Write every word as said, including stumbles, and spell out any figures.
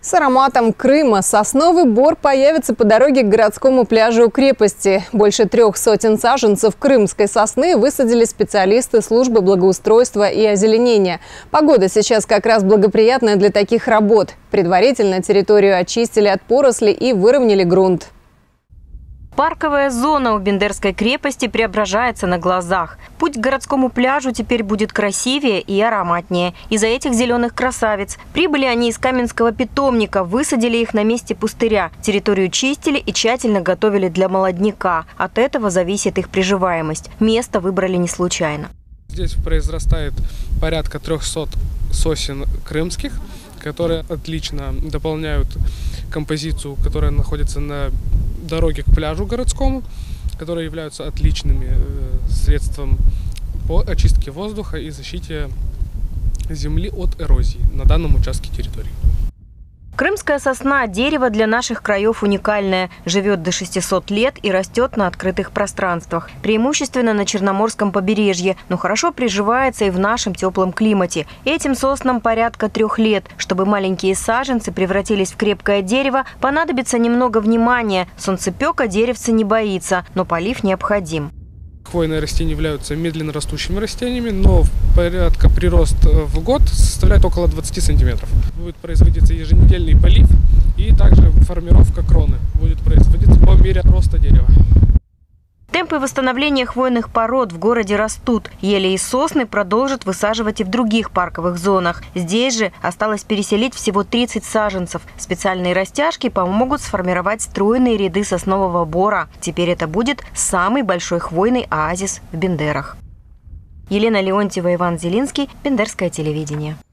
С ароматом Крыма сосновый бор появится по дороге к городскому пляжу у крепости. Больше трех сотен саженцев крымской сосны высадили специалисты службы благоустройства и озеленения. Погода сейчас как раз благоприятная для таких работ. Предварительно территорию очистили от поросли и выровняли грунт. Парковая зона у Бендерской крепости преображается на глазах. Путь к городскому пляжу теперь будет красивее и ароматнее. Из-за этих зеленых красавиц. Прибыли они из Каменского питомника, высадили их на месте пустыря. Территорию чистили и тщательно готовили для молодняка. От этого зависит их приживаемость. Место выбрали не случайно. Здесь произрастает порядка трехсот сосен крымских, которые отлично дополняют композицию, которая находится на дороге к пляжу городскому, которые являются отличными средством по очистке воздуха и защите земли от эрозии на данном участке территории. Крымская сосна – дерево для наших краев уникальное. Живет до шестисот лет и растет на открытых пространствах. Преимущественно на Черноморском побережье, но хорошо приживается и в нашем теплом климате. Этим соснам порядка трех лет. Чтобы маленькие саженцы превратились в крепкое дерево, понадобится немного внимания. Солнцепека деревце не боится, но полив необходим. Хвойные растения являются медленно растущими растениями, но порядка прирост в год составляет около двадцати сантиметров. Будет производиться еженедельный полив и также формировка кроны будет производиться по мере роста дерева. Темпы восстановления хвойных пород в городе растут. Ели и сосны продолжат высаживать и в других парковых зонах. Здесь же осталось переселить всего тридцать саженцев. Специальные растяжки помогут сформировать стройные ряды соснового бора. Теперь это будет самый большой хвойный оазис в Бендерах. Елена Леонтьева, Иван Зелинский, Бендерское телевидение.